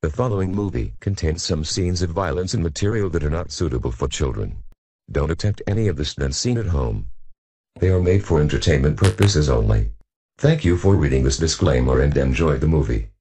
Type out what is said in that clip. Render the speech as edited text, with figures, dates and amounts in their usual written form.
The following movie contains some scenes of violence and material that are not suitable for children. Don't attempt any of the stunts seen at home. They are made for entertainment purposes only. Thank you for reading this disclaimer and enjoy the movie.